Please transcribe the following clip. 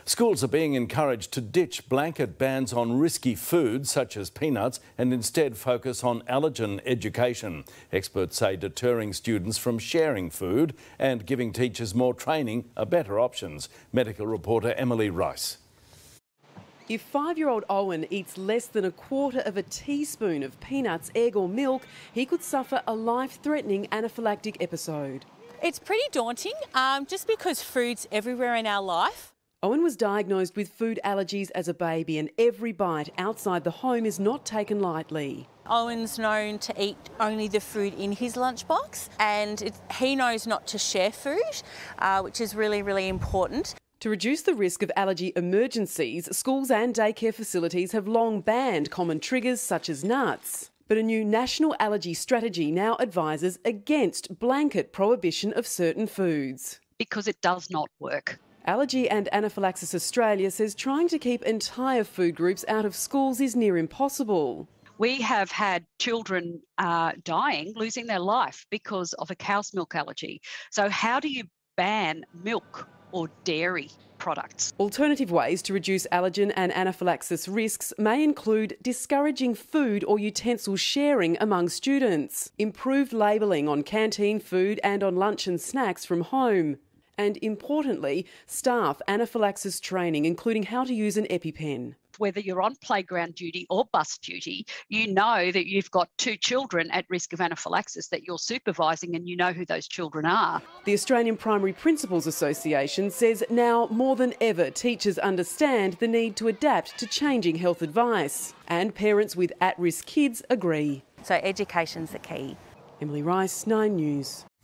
Schools are being encouraged to ditch blanket bans on risky foods such as peanuts and instead focus on allergen education. Experts say deterring students from sharing food and giving teachers more training are better options. Medical reporter Emily Rice. If 5-year-old Owen eats less than a quarter of a teaspoon of peanuts, egg or milk, he could suffer a life-threatening anaphylactic episode. It's pretty daunting, just because food's everywhere in our life. Owen was diagnosed with food allergies as a baby, and every bite outside the home is not taken lightly. Owen's known to eat only the food in his lunchbox, and he knows not to share food, which is really, really important. To reduce the risk of allergy emergencies, schools and daycare facilities have long banned common triggers such as nuts. But a new national allergy strategy now advises against blanket prohibition of certain foods. Because it does not work. Allergy and Anaphylaxis Australia says trying to keep entire food groups out of schools is near impossible. We have had children dying, losing their life because of a cow's milk allergy. So how do you ban milk or dairy products? Alternative ways to reduce allergen and anaphylaxis risks may include discouraging food or utensil sharing among students, improved labelling on canteen food and on lunch and snacks from home, and importantly, staff anaphylaxis training, including how to use an EpiPen. Whether you're on playground duty or bus duty, you know that you've got 2 children at risk of anaphylaxis that you're supervising, and you know who those children are. The Australian Primary Principals Association says now more than ever teachers understand the need to adapt to changing health advice, and parents with at-risk kids agree. So education's the key. Emily Rice, 9 News.